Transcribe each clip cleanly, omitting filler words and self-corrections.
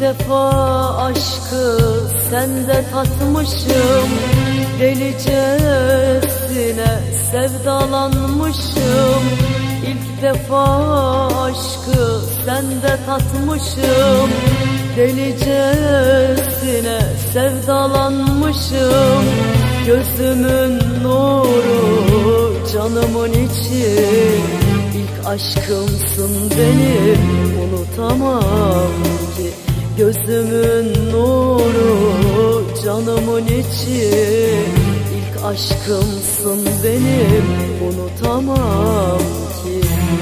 defa aşkı sende tatmışım, delicesine sevdalanmışım. İlk defa aşkı sende tatmışım, delicesine sevdalanmışım. Gözümün nuru, canımın içi, İlk aşkımsın benim, unutamam ki. Gözümün nuru, canımın içi, İlk aşkımsın benim, unutamam ki.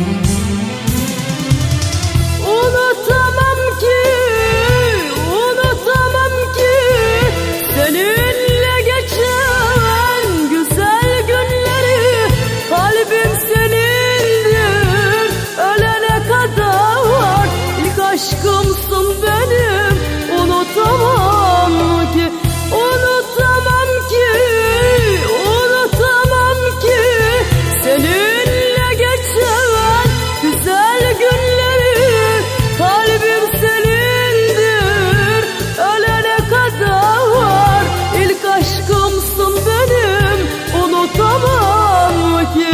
Unutamam ki, unutamam ki, seninle geçen güzel günleri. Kalbim senindir ölene kadar, İlk aşkımsın benim, unutamam ki. Unutamam ki, unutamam ki, seninle geçen güzel günleri. Kalbim senindir ölene kadar, İlk aşkımsın benim, unutamam ki.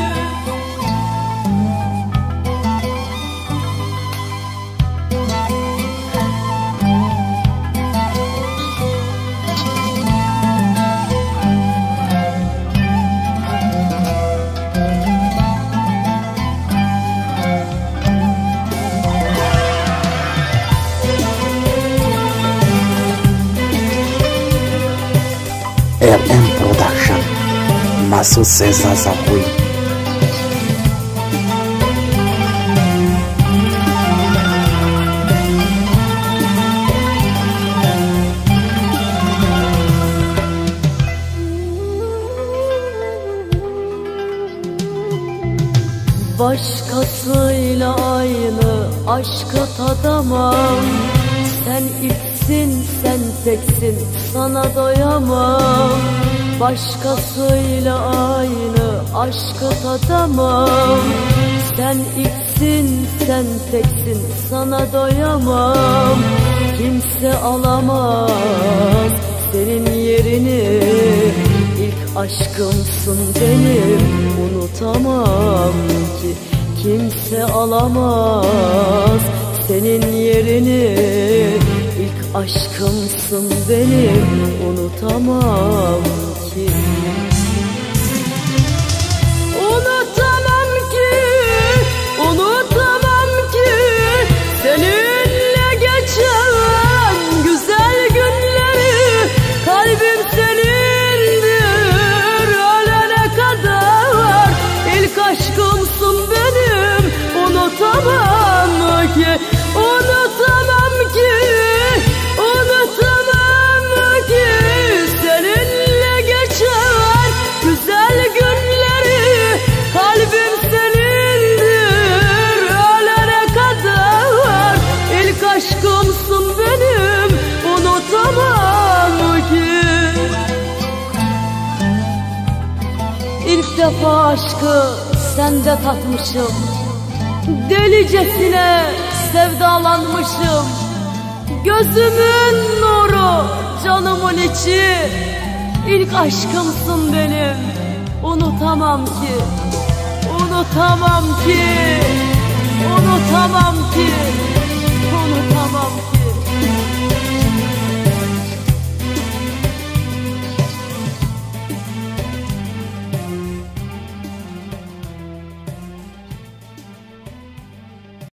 RM Production, Masu César Zapui. Başkasıyla aynı aşkı tadamam. Sen ilksin, sen teksin, sana doyamam. Başkasıyla aynı aşkı tadamam. Sen ilksin, sen teksin, sana doyamam. Kimse alamaz senin yerini, İlk aşkımsın benim, unutamam ki. Kimse alamaz senin yerini, İlk aşkımsın benim, unutamam ki. Unutamam ki, unutamam ki, seninle geçen güzel günleri. Kalbim senindir ölene kadar, İlk aşkımsın benim, unutamam ki. Unutamam ki, unutamam ki, seninle geçen güzel günleri. Kalbim senindir ölene kadar, İlk aşkımsın benim, unutamam ki. İlk defa aşkı sende tatmışım, delicesine sevdalanmışım. Gözümün nuru, canımın içi, İlk aşkımsın benim, unutamam ki. Unutamam ki, unutamam